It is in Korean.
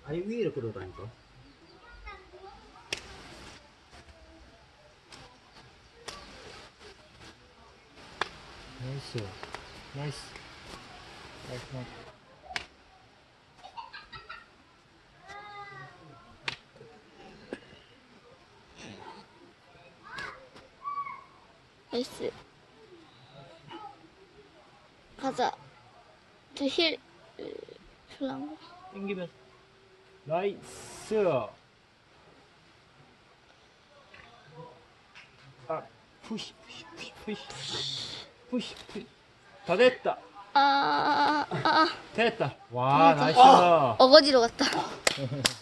아니 위로 끌어다니까. 나이스. 나이스. 깔끔하게. 나이스. 가자. 저 힐. 별로 안 가. 땡기면. 나이스. 아, 푸시. 다 됐다. 됐다. 와, 나이스. 어거지로 갔다.